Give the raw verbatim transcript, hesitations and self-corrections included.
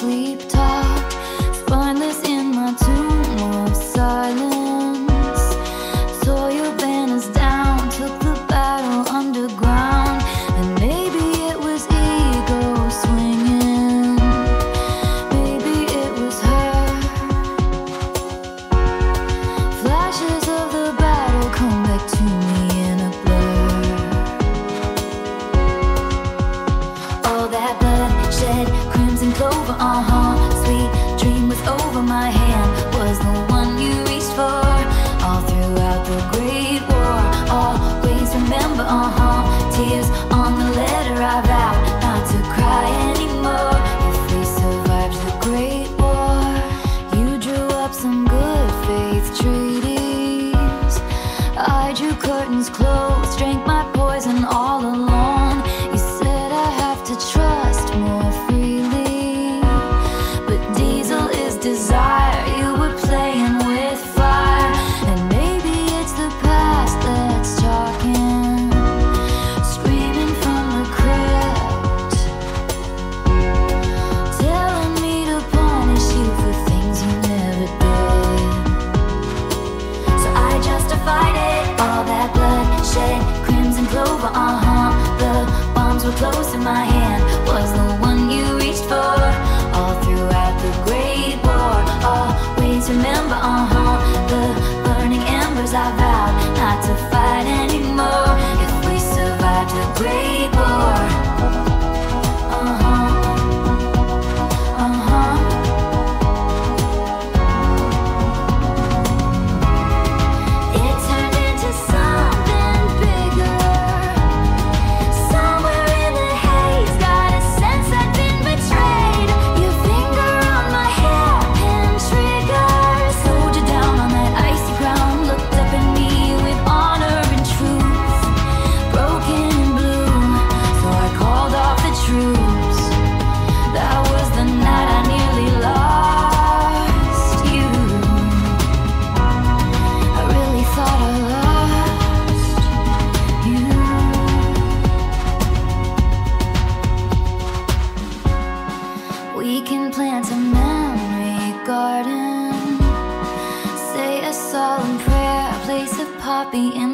sleep talk, spineless in my tomb of silence. Saw your banners down, took the battle underground, and maybe it was ego swinging, maybe it was her. Flashes of the battle come back to me in a blur. All that bloodshed, crimson clover, uh-huh. Sweet dream was over my hand, was the one you reached for. All throughout the Great War, always remember, uh-huh. Tears on the letter, I vow not to cry anymore. If we survived the Great War, you drew up some good faith treaties. I drew curtains close, drank my poison all alone. You said I have to trust more freely, but diesel is desire. You were playing with fire, and maybe it's the past that's talking, screaming from the crypt, telling me to punish you for things you never did. So I justified it, all that bloodshed, crimson clover, uh-huh. The bombs were close in my hand, was the one you reached for. All throughout the Great War, always remember, uh-huh. The burning embers, I vowed not to fight anymore. If we survived the Great War, uh-huh, uh-huh. It turned into something bigger. Somewhere in the haze, got a sense I'd been betrayed. Your finger on my hairpin trigger slowed you down on that icy ground. Looked up at me with honor and truth, broken and blue. So I called off the troops. That was the night I nearly lost you. I really thought I lost you. We can plant a memory garden, say a solemn prayer, place a poppy in